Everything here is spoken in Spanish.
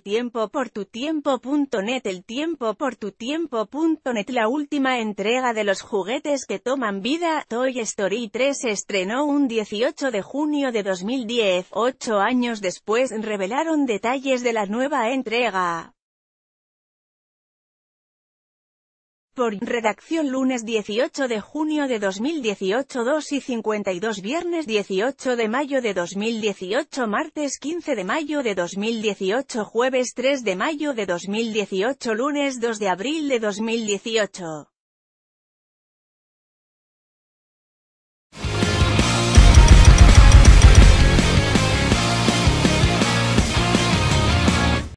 tiempo por tu tiempo.net. El tiempo por tu tiempo.net. La última entrega de los juguetes que toman vida, Toy Story 3, se estrenó un 18 de junio de 2010. 8 años después revelaron detalles de la nueva entrega. Por redacción, lunes 18 de junio de 2018, 2:52, viernes 18 de mayo de 2018, martes 15 de mayo de 2018, jueves 3 de mayo de 2018, lunes 2 de abril de 2018.